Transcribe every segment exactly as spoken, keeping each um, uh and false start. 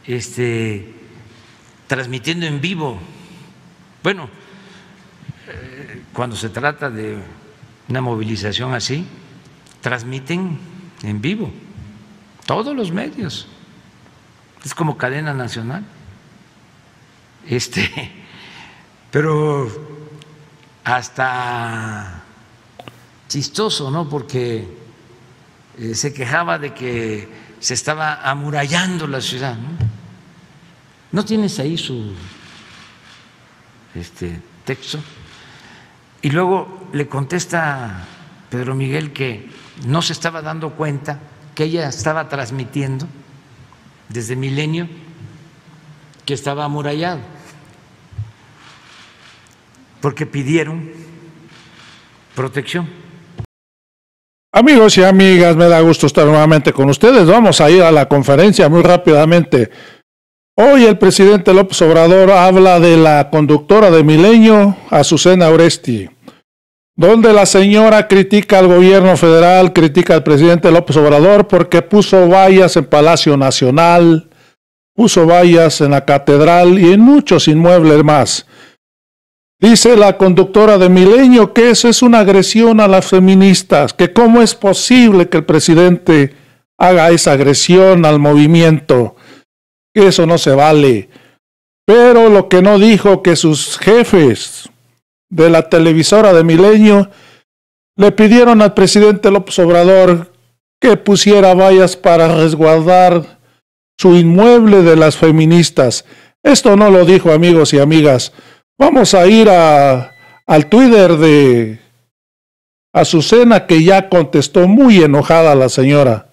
este, transmitiendo en vivo. Bueno, eh, cuando se trata de una movilización así, transmiten en vivo todos los medios. Es como cadena nacional. Este, pero hasta chistoso, ¿no? Porque eh, se quejaba de que se estaba amurallando la ciudad, ¿no? ¿No tienes ahí su este, texto? Y luego le contesta Pedro Miguel que no se estaba dando cuenta que ella estaba transmitiendo desde Milenio que estaba amurallado, porque pidieron protección. Amigos y amigas, me da gusto estar nuevamente con ustedes. Vamos a ir a la conferencia muy rápidamente. Hoy el presidente López Obrador habla de la conductora de Milenio, Azucena Oresti, donde la señora critica al gobierno federal, critica al presidente López Obrador porque puso vallas en Palacio Nacional, puso vallas en la Catedral y en muchos inmuebles más. Dice la conductora de Milenio que eso es una agresión a las feministas, que cómo es posible que el presidente haga esa agresión al movimiento, que eso no se vale. Pero lo que no dijo, que sus jefes de la televisora de Milenio le pidieron al presidente López Obrador que pusiera vallas para resguardar su inmueble de las feministas. Esto no lo dijo, amigos y amigas. Vamos a ir a, al Twitter de Azucena, que ya contestó muy enojada la señora.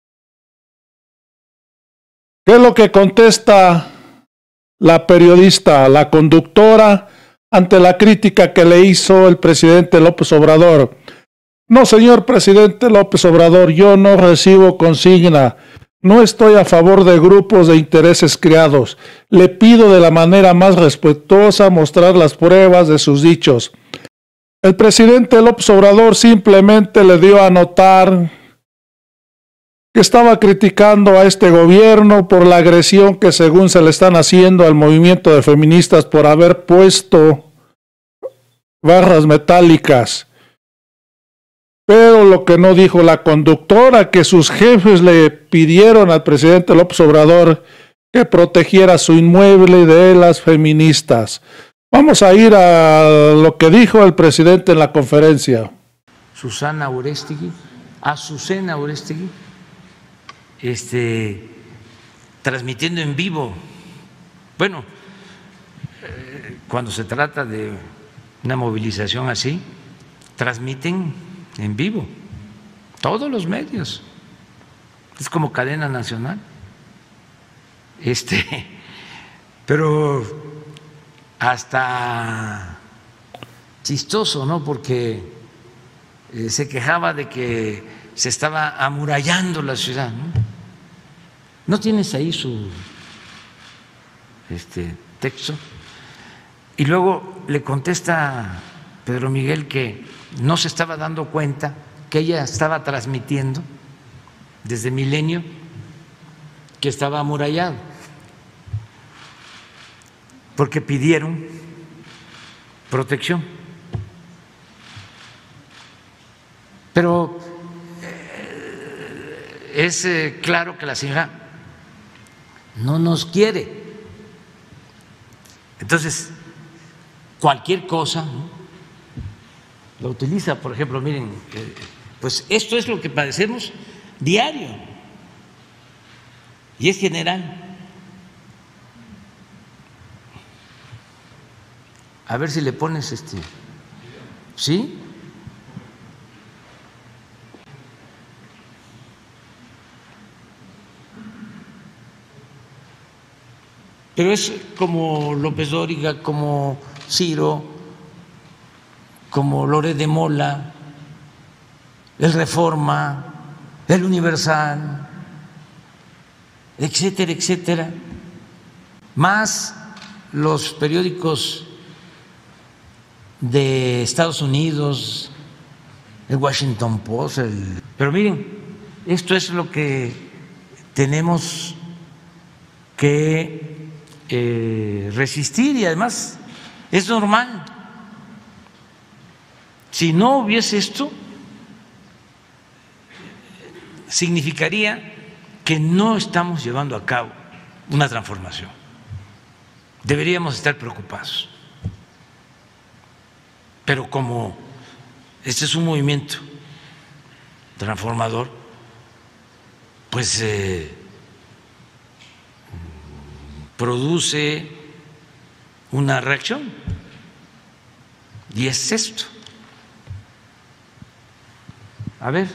¿Qué es lo que contesta la periodista, la conductora, ante la crítica que le hizo el presidente López Obrador? No, señor presidente López Obrador, yo no recibo consigna. No estoy a favor de grupos de intereses creados. Le pido de la manera más respetuosa mostrar las pruebas de sus dichos. El presidente López Obrador simplemente le dio a notar que estaba criticando a este gobierno por la agresión que según se le están haciendo al movimiento de feministas por haber puesto barras metálicas. Pero lo que no dijo la conductora, que sus jefes le pidieron al presidente López Obrador que protegiera su inmueble de las feministas. Vamos a ir a lo que dijo el presidente en la conferencia. Susana Oresti, Azucena Oresti, este, transmitiendo en vivo. Bueno, eh, cuando se trata de una movilización así, transmiten en vivo todos los medios. Es como cadena nacional. Este, pero hasta chistoso, ¿no? Porque eh, se quejaba de que se estaba amurallando la ciudad, ¿no? ¿No tienes ahí su este, texto? Y luego le contesta Pedro Miguel que no se estaba dando cuenta que ella estaba transmitiendo desde Milenio que estaba amurallado, porque pidieron protección. Pero eh, es eh, claro que la señora no nos quiere. Entonces, cualquier cosa, ¿no?, lo utiliza. Por ejemplo, miren, eh, pues esto es lo que padecemos diario y es general. A ver si le pones este, ¿sí? Pero es como López Dóriga, como Ciro, como Loret de Mola, el Reforma, el Universal, etcétera, etcétera, más los periódicos de Estados Unidos, el Washington Post, el... Pero miren, esto es lo que tenemos que eh, resistir y además es normal. Si no hubiese esto, significaría que no estamos llevando a cabo una transformación. Deberíamos estar preocupados. Pero como este es un movimiento transformador, pues eh, produce una reacción. Y es esto. A ver,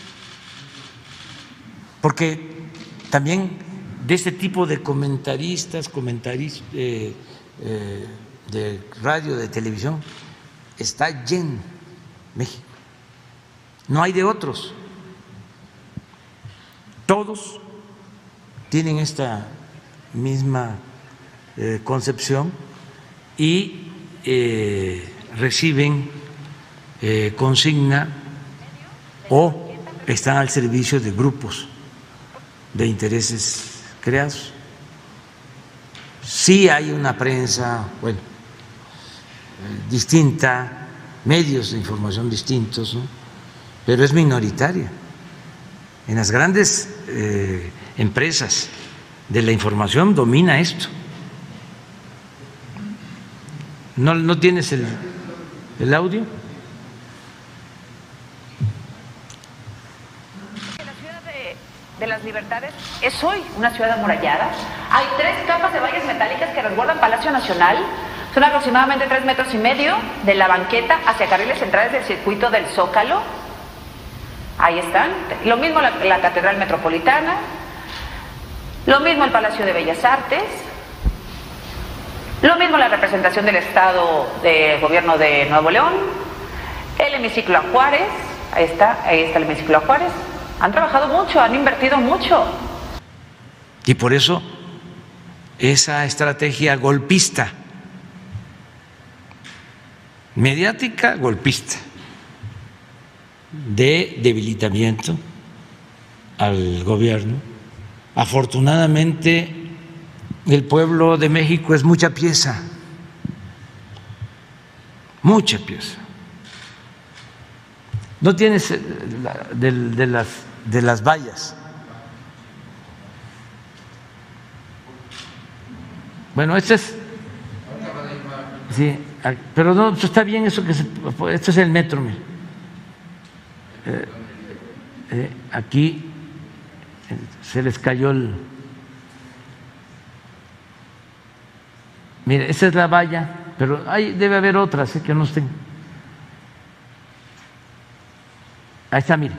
porque también de este tipo de comentaristas, comentaristas eh, eh, de radio, de televisión, está lleno México. No hay de otros. Todos tienen esta misma eh, concepción y eh, reciben eh, consigna o están al servicio de grupos de intereses creados. Sí hay una prensa, bueno, distinta, medios de información distintos, ¿no? Pero es minoritaria. En las grandes eh, empresas de la información domina esto. ¿No, no tienes el, el audio? La ciudad de, de las Libertades es hoy una ciudad amurallada. Hay tres capas de vallas metálicas que resguardan Palacio Nacional. Son aproximadamente tres metros y medio de la banqueta hacia carriles centrales del circuito del Zócalo. Ahí están. Lo mismo la, la Catedral Metropolitana. Lo mismo el Palacio de Bellas Artes. Lo mismo la representación del Estado del Gobierno de Nuevo León. El hemiciclo a Juárez. Ahí está, ahí está el hemiciclo a Juárez. Han trabajado mucho, han invertido mucho. Y por eso esa estrategia golpista, mediática golpista, de debilitamiento al gobierno. Afortunadamente el pueblo de México es mucha pieza, mucha pieza. No tienes de, de las de las vallas. Bueno, este es sí, pero no está bien eso que se, este es el metro, mire. Eh, eh, aquí eh, se les cayó el. Mire, esa es la valla, pero hay, debe haber otras eh, que no estén. Ahí está, mire.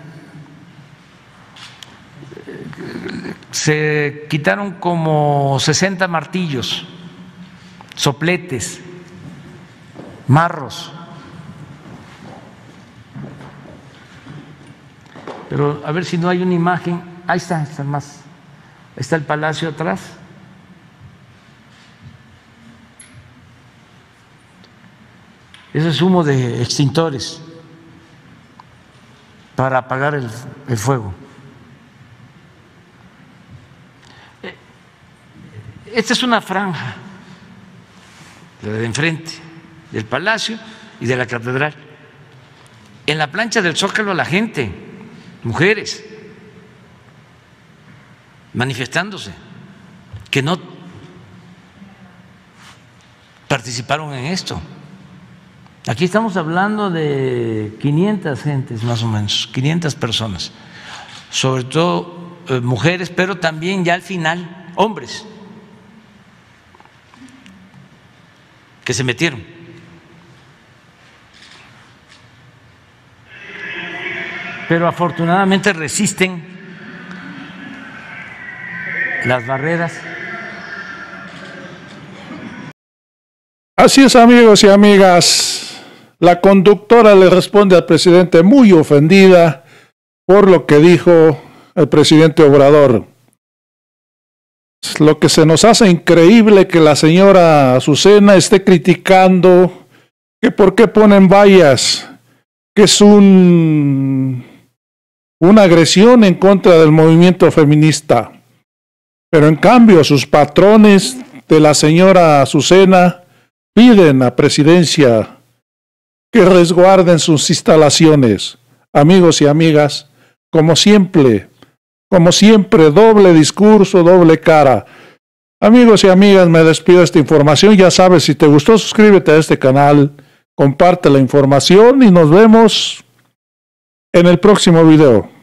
Se quitaron como sesenta martillos, sopletes, marros. Pero a ver si no hay una imagen. Ahí está, está más. Está el palacio atrás. Eso es humo de extintores para apagar el, el fuego. Esta es una franja, la de enfrente, del palacio y de la catedral. En la plancha del Zócalo la gente, mujeres, manifestándose, que no participaron en esto. Aquí estamos hablando de quinientas gentes más o menos, quinientas personas, sobre todo eh, mujeres, pero también ya al final hombres que se metieron. Pero afortunadamente resisten las barreras. Así es, amigos y amigas. La conductora le responde al presidente muy ofendida por lo que dijo el presidente Obrador. Lo que se nos hace increíble que la señora Azucena esté criticando que por qué ponen vallas, que es un, una agresión en contra del movimiento feminista. Pero en cambio, sus patrones de la señora Azucena piden a Presidencia que resguarden sus instalaciones. Amigos y amigas, como siempre, como siempre, doble discurso, doble cara. Amigos y amigas, me despido de esta información. Ya sabes, si te gustó, suscríbete a este canal, comparte la información y nos vemos en el próximo video.